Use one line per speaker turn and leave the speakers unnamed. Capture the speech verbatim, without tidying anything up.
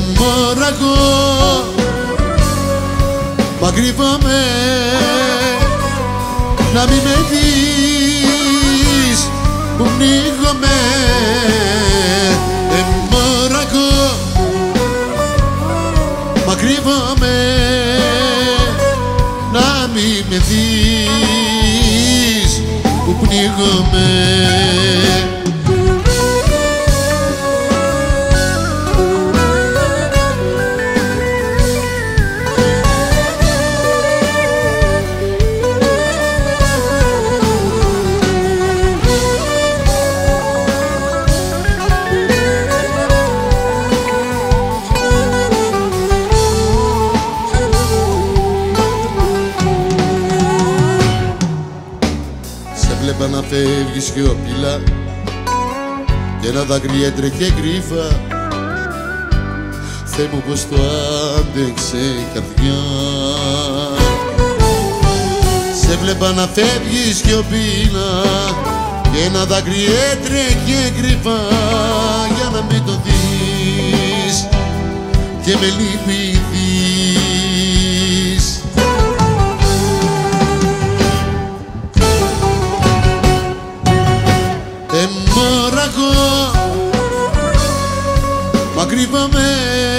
μωρακό, μα κρύβομαι να μην με δεις που πνίγομαι. Ε, μωρακό, μα κρύβομαι να μην με δεις που πνίγομαι. Βλέπα να φεύγει σιωπηλά και ένα δάκρυ έτρεχε κρύφα. Θεέ μου, πως το άντεξε η καρδιά. Σε βλέπα να φεύγει σιωπηλά και ένα δάκρυ έτρεχε κρύφα, για να μην το δεις και με λυπηθείς. Ε, μωρακό, μα κρύβομαι